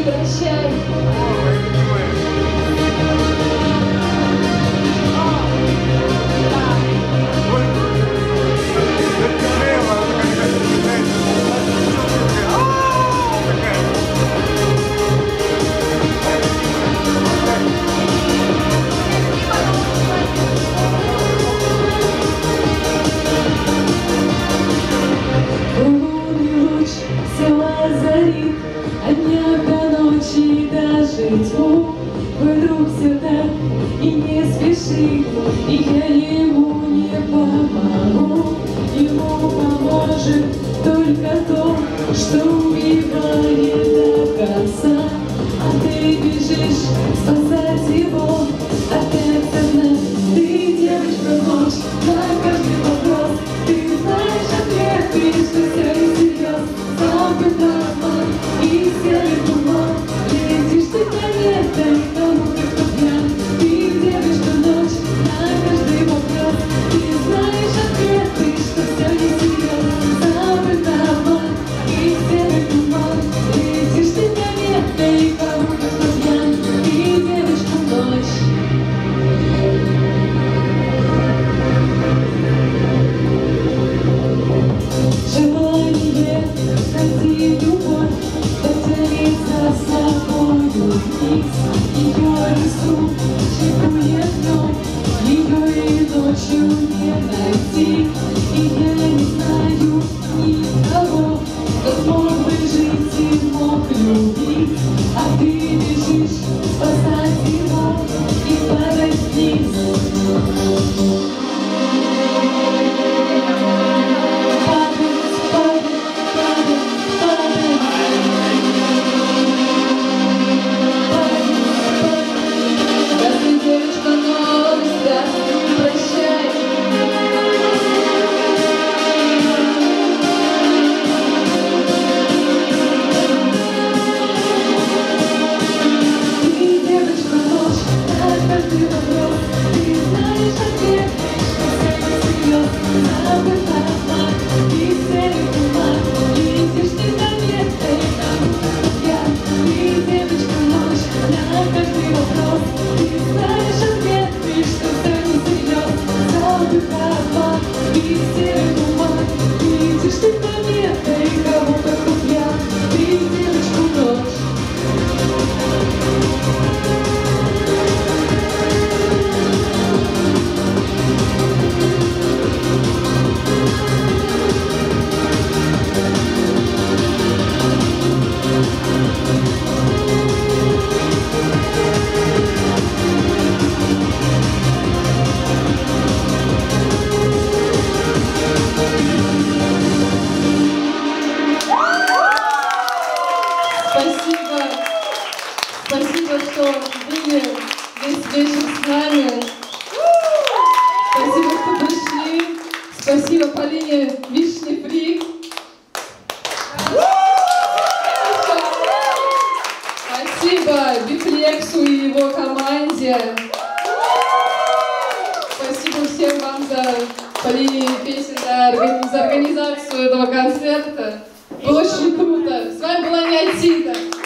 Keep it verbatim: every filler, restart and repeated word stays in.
прощай. От дня до ночи дожить, твой друг всегда и не спеши, и я ему не помогу. Ему поможет только то, что убивает до конца. А ты бежишь спасать его от этого дна. Ты девочка ночь на каждый вопрос. Ты знаешь ответы, что все всерьез. Забыта и серый туман, летишь ты кометой, кому-то кто пьян. Ты девочка ночь на каждый вопрос. Ты знаешь ответы, что все не серьезно. Забыта и серый туман, летишь ты кометой, кому-то кто пьян. Ты девочка ночь. Желание найти любовь дотянется с собою вниз. Ее рису чекует днем, ее и ночью не найти. И я не знаю никого, кто мог бы жить и мог любить. А ты бежишь спасать его и падать вниз. Спасибо, спасибо, что были весь вечер с нами. Спасибо, что пришли. Спасибо Полине Вишни Фри. Спасибо Бифлексу и его команде. Спасибо всем вам за Полине песен, за организацию этого концерта. Было очень круто. С вами была Неотита.